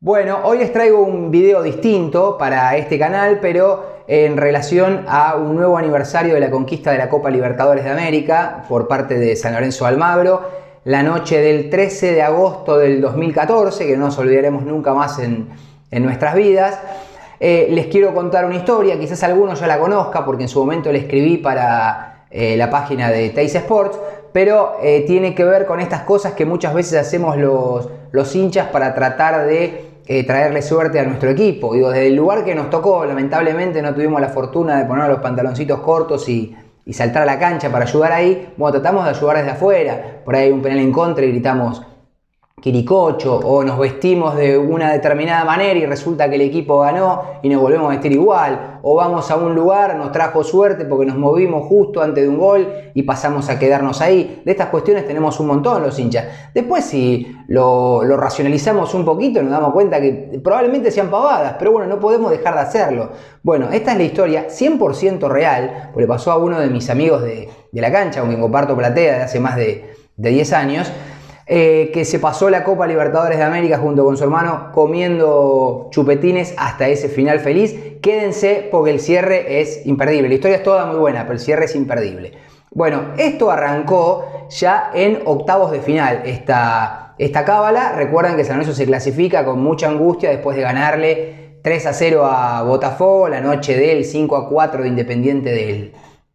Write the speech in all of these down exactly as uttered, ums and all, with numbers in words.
Bueno, hoy les traigo un video distinto para este canal, pero en relación a un nuevo aniversario de la conquista de la Copa Libertadores de América por parte de San Lorenzo de Almagro, la noche del trece de agosto del dos mil catorce, que no nos olvidaremos nunca más en, en nuestras vidas. Eh, les quiero contar una historia, quizás alguno ya la conozca porque en su momento le escribí para eh, la página de Teis Sports, pero eh, tiene que ver con estas cosas que muchas veces hacemos los, los hinchas para tratar de Eh, traerle suerte a nuestro equipo. Digo, desde el lugar que nos tocó, lamentablemente no tuvimos la fortuna de poner los pantaloncitos cortos y, y saltar a la cancha para ayudar ahí. Bueno, tratamos de ayudar desde afuera. Por ahí hay un penal en contra y gritamos Quiricocho, o nos vestimos de una determinada manera y resulta que el equipo ganó y nos volvemos a vestir igual, o vamos a un lugar, nos trajo suerte porque nos movimos justo antes de un gol y pasamos a quedarnos ahí. De estas cuestiones tenemos un montón los hinchas. Después, si lo, lo racionalizamos un poquito, nos damos cuenta que probablemente sean pavadas, pero bueno, no podemos dejar de hacerlo. Bueno, esta es la historia cien por ciento real, porque le pasó a uno de mis amigos de, de la cancha, con quien comparto platea de hace más de, de diez años, Eh, que se pasó la Copa Libertadores de América junto con su hermano comiendo chupetines hasta ese final feliz. Quédense porque el cierre es imperdible. La historia es toda muy buena, pero el cierre es imperdible. Bueno, esto arrancó ya en octavos de final, esta, esta cábala. Recuerdan que San Lorenzo se clasifica con mucha angustia después de ganarle tres a cero a Botafogo, la noche del cinco a cuatro de Independiente del,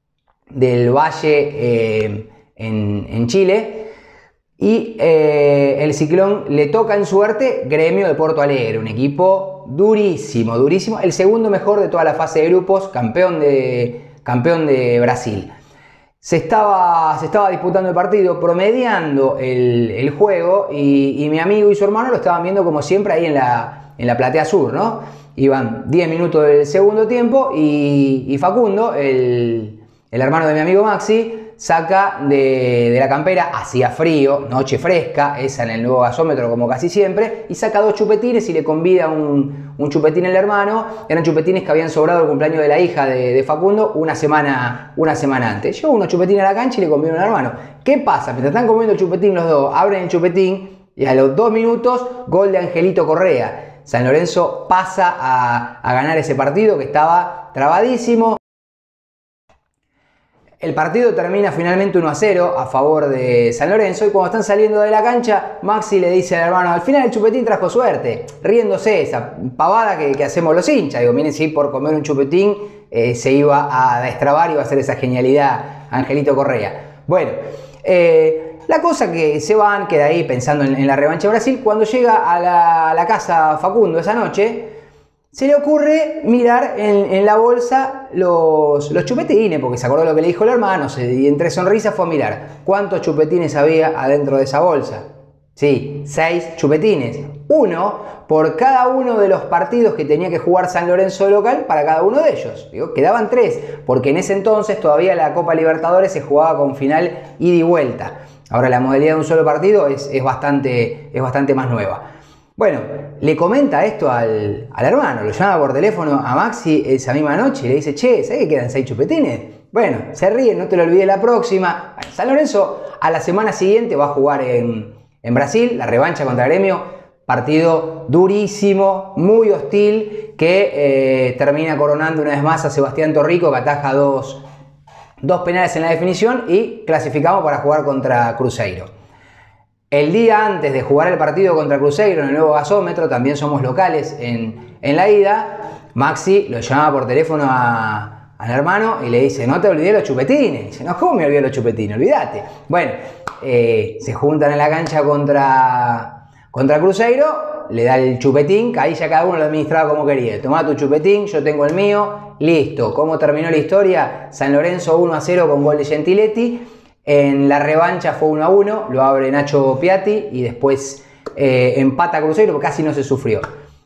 del Valle eh, en, en Chile. Y eh, el Ciclón le toca en suerte Gremio de Porto Alegre, un equipo durísimo, durísimo. El segundo mejor de toda la fase de grupos, campeón de, campeón de Brasil. Se estaba, se estaba disputando el partido, promediando el, el juego y, y mi amigo y su hermano lo estaban viendo como siempre ahí en la, en la platea sur, ¿no? Iban diez minutos del segundo tiempo y, y Facundo, el, el hermano de mi amigo Maxi, saca de, de la campera, hacía frío, noche fresca, esa en el nuevo gasómetro como casi siempre, y saca dos chupetines y le convida un, un chupetín al hermano. Eran chupetines que habían sobrado el cumpleaños de la hija de, de Facundo una semana, una semana antes. Llevó unos chupetines a la cancha y le convida al hermano. ¿Qué pasa? Mientras están comiendo el chupetín los dos, abren el chupetín y a los dos minutos, gol de Angelito Correa. San Lorenzo pasa a, a ganar ese partido que estaba trabadísimo. El partido termina finalmente uno a cero a favor de San Lorenzo y cuando están saliendo de la cancha, Maxi le dice al hermano, al final el chupetín trajo suerte, riéndose, esa pavada que, que hacemos los hinchas. Digo, miren si por comer un chupetín eh, se iba a destrabar y iba a hacer esa genialidad Angelito Correa. Bueno, eh, la cosa que se van, queda ahí pensando en, en la revancha de Brasil. Cuando llega a la, a la casa Facundo esa noche, se le ocurre mirar en, en la bolsa los, los chupetines, porque se acordó lo que le dijo el hermano, y entre sonrisas fue a mirar cuántos chupetines había adentro de esa bolsa. Sí, seis chupetines. Uno por cada uno de los partidos que tenía que jugar San Lorenzo de local para cada uno de ellos. Digo, quedaban tres, porque en ese entonces todavía la Copa Libertadores se jugaba con final ida y vuelta. Ahora la modalidad de un solo partido es, es, bastante, es bastante más nueva. Bueno, le comenta esto al, al hermano, lo llama por teléfono a Maxi esa misma noche y le dice, che, ¿sabes que quedan seis chupetines? Bueno, se ríe, no te lo olvides la próxima. Bueno, San Lorenzo a la semana siguiente va a jugar en, en Brasil, la revancha contra Gremio, partido durísimo, muy hostil, que eh, termina coronando una vez más a Sebastián Torrico, que ataja dos, dos penales en la definición y clasificamos para jugar contra Cruzeiro. El día antes de jugar el partido contra Cruzeiro en el nuevo gasómetro, también somos locales en, en la ida, Maxi lo llama por teléfono a, al hermano y le dice, no te olvides los chupetines. Y dice, no, ¿cómo me olvidé los chupetines? Olvídate. Bueno, eh, se juntan en la cancha contra, contra Cruzeiro, le da el chupetín, que ahí ya cada uno lo administraba como quería. Tomá tu chupetín, yo tengo el mío, listo. ¿Cómo terminó la historia? San Lorenzo uno a cero con gol de Gentiletti. En la revancha fue uno a uno, lo abre Nacho Piatti y después eh, empata Cruzeiro, porque casi no se sufrió.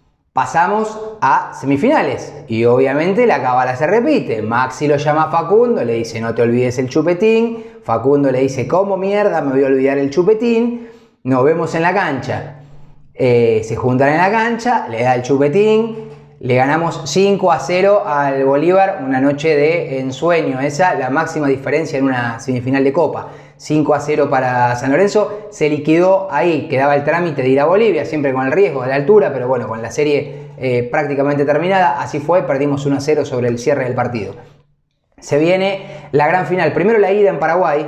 Pasamos a semifinales y obviamente la cábala se repite. Maxi lo llama a Facundo, le dice no te olvides el chupetín. Facundo le dice ¿cómo mierda me voy a olvidar el chupetín? Nos vemos en la cancha. Eh, se juntan en la cancha, le da el chupetín. Le ganamos cinco a cero al Bolívar, una noche de ensueño, esa la máxima diferencia en una semifinal de Copa. cinco a cero para San Lorenzo. Se liquidó ahí, quedaba el trámite de ir a Bolivia, siempre con el riesgo de la altura, pero bueno, con la serie eh, prácticamente terminada, así fue, perdimos uno a cero sobre el cierre del partido. Se viene la gran final, primero la ida en Paraguay,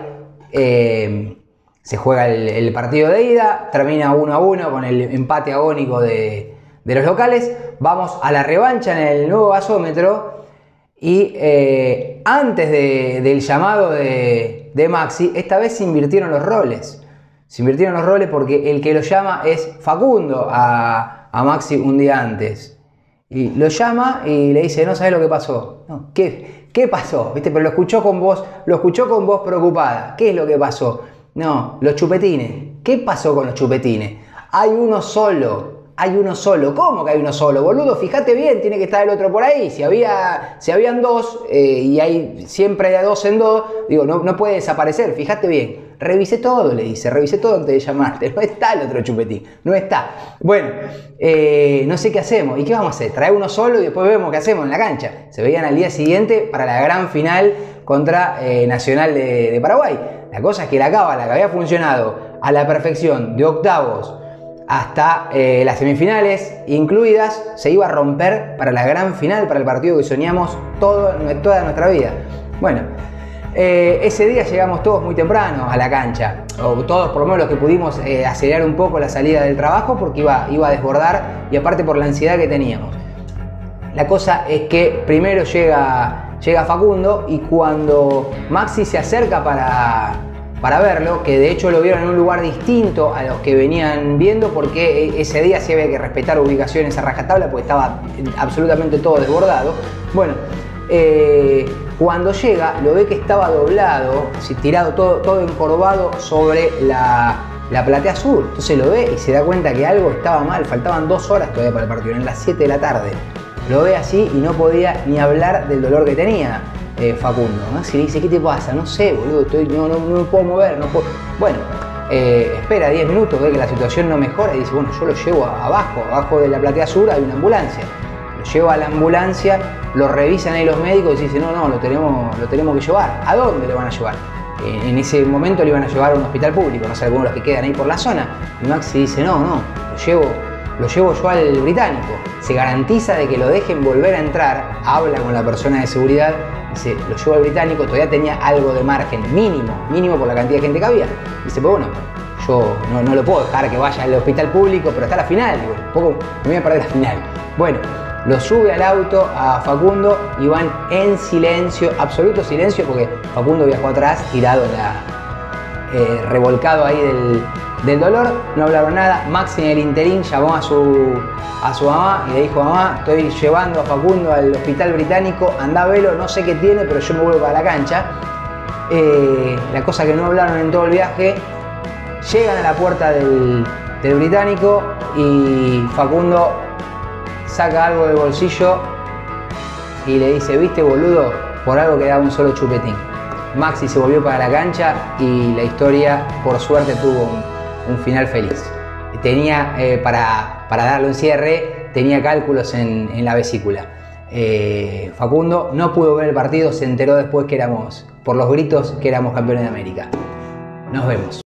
eh, se juega el, el partido de ida, termina uno a uno con el empate agónico de, de los locales, vamos a la revancha en el nuevo gasómetro y eh, antes de, del llamado de, de Maxi, esta vez se invirtieron los roles, se invirtieron los roles porque el que lo llama es Facundo a, a Maxi un día antes y lo llama y le dice, no sabes lo que pasó, no, ¿qué, qué pasó? ¿Viste? Pero lo escuchó con voz, lo escuchó con voz preocupada, ¿qué es lo que pasó? No, los chupetines. ¿Qué pasó con los chupetines? Hay uno solo. Hay uno solo. ¿Cómo que hay uno solo? Boludo, fíjate bien, tiene que estar el otro por ahí. Si, había, si habían dos eh, y hay siempre de dos en dos, digo, no, no puede desaparecer. Fíjate bien. Revisé todo, le dice. Revisé todo antes de llamarte. No está el otro chupetín. No está. Bueno, eh, no sé qué hacemos. ¿Y qué vamos a hacer? Trae uno solo y después vemos qué hacemos en la cancha. Se veían al día siguiente para la gran final contra eh, Nacional de, de Paraguay. La cosa es que la cábala que había funcionado a la perfección de octavos hasta eh, las semifinales incluidas se iba a romper para la gran final, para el partido que soñamos todo, toda nuestra vida. Bueno, eh, ese día llegamos todos muy temprano a la cancha, o todos por lo menos los que pudimos eh, acelerar un poco la salida del trabajo porque iba, iba a desbordar y aparte por la ansiedad que teníamos. La cosa es que primero llega... Llega Facundo y cuando Maxi se acerca para, para verlo, que de hecho lo vieron en un lugar distinto a los que venían viendo porque ese día sí había que respetar ubicaciones a rajatabla porque estaba absolutamente todo desbordado. Bueno, eh, cuando llega lo ve que estaba doblado, así, tirado todo, todo encorvado sobre la, la platea sur. Entonces lo ve y se da cuenta que algo estaba mal, faltaban dos horas todavía para el partido, eran las siete de la tarde. Lo ve así y no podía ni hablar del dolor que tenía eh, Facundo. Maxi le dice, ¿qué te pasa? No sé, boludo, estoy, no, no, no me puedo mover, no puedo... Bueno, eh, espera diez minutos, ve que la situación no mejora y dice, bueno, yo lo llevo abajo, abajo de la platea sur hay una ambulancia. Lo lleva a la ambulancia, lo revisan ahí los médicos y dicen, no, no, lo tenemos, lo tenemos que llevar. ¿A dónde lo van a llevar? Eh, en ese momento lo iban a llevar a un hospital público, no sé, algunos de los que quedan ahí por la zona. Y Maxi dice, no, no, lo llevo... Lo llevo yo al británico, se garantiza de que lo dejen volver a entrar, habla con la persona de seguridad, dice, lo llevo al británico, todavía tenía algo de margen, mínimo, mínimo por la cantidad de gente que había. Dice, pues bueno, yo no, no lo puedo dejar que vaya al hospital público, pero está la final, digo, un poco me voy a perder la final. Bueno, lo sube al auto a Facundo y van en silencio, absoluto silencio, porque Facundo viajó atrás, tirado en la... Eh, revolcado ahí del, del dolor, no hablaron nada. Maxi en el interín llamó a su, a su mamá y le dijo, mamá, estoy llevando a Facundo al hospital británico, andá a verlo, no sé qué tiene, pero yo me vuelvo para la cancha. Eh, la cosa que no hablaron en todo el viaje, llegan a la puerta del, del británico y Facundo saca algo del bolsillo y le dice, viste boludo, por algo quedaba un solo chupetín. Maxi se volvió para la cancha y la historia, por suerte, tuvo un, un final feliz. Tenía, eh, para, para darle un cierre, tenía cálculos en, en la vesícula. Eh, Facundo no pudo ver el partido, se enteró después que éramos, por los gritos, que éramos campeones de América. Nos vemos.